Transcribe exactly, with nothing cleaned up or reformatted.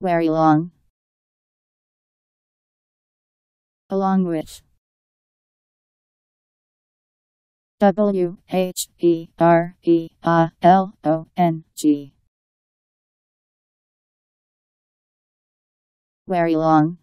Very long. Along with. W H E R E A L O N G. Very long.